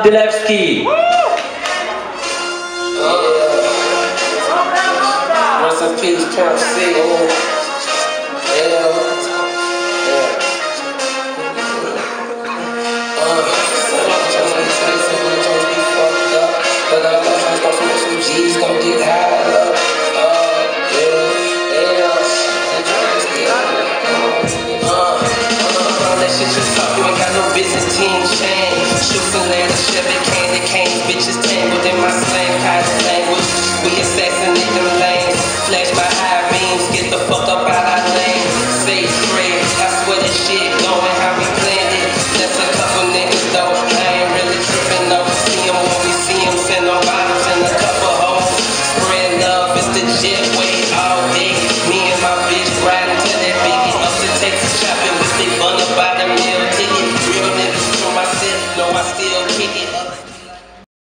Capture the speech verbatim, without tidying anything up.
Dilevsky. Rest in peace, Pimp C. Oh. Yeah. Yeah. Uh, but I'm gonna go for some G's, gonna get high up. Uh, yeah, yeah. Uh, uh, that shit you talk, you ain't got no business, team change. Shoots and letters, Chevy, candy canes, bitches tangled in my slang, kind of language. We assassinate them lanes, flash my high beams, get the fuck up out our lane. Say Fred, I swear this shit going how we planned it. That's a couple niggas though, I ain't really tripping though. See them when we see them, send them bottles and a couple hoes. Spread love, it's the jet way all day. Me and my bitch riding to that biggie up to Texas shopping with big bun up by the meal ticket. Real niggas for myself, know I still kick it.